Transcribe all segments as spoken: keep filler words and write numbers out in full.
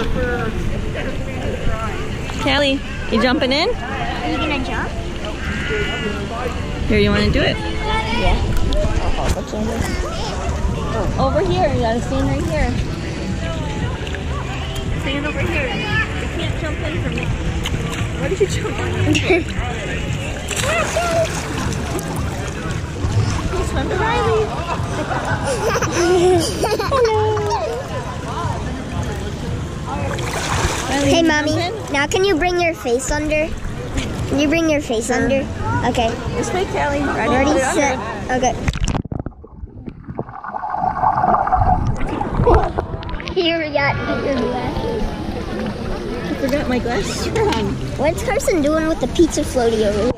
Callie, you jumping in? Are you gonna jump? Here, you want to do it? Yeah. Oh, what's in this? Oh, over here. You gotta stand right here. Stand over here. You can't jump in from me. Why did you jump on me? Swim to Riley. Riley, Hey, Mommy. Now can you bring your face under? Can you bring your face sure. under? Okay. This way, Callie. Ready? Ready, set. Okay. Here we got your glasses. I forgot my glasses are on. What's Carson doing with the pizza floaty over here?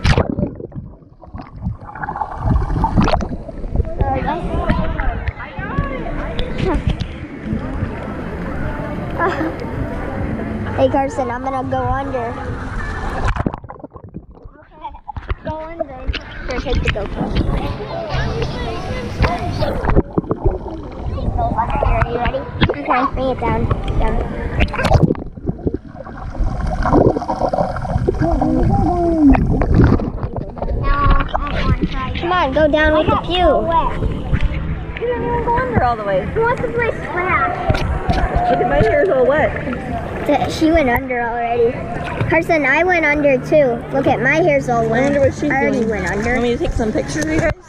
Hey Carson, I'm gonna go under. Go under. Here, take the GoPro. Are you ready? Okay, bring it down. Down. Come on, go down with the pew. You didn't even go under all the way. Who wants to play splash? Look at my hair's all wet. She went under already. Carson, I went under too. Look at my hair's all wet. I wonder what she's I already doing. went under. Want me to take some pictures of you guys?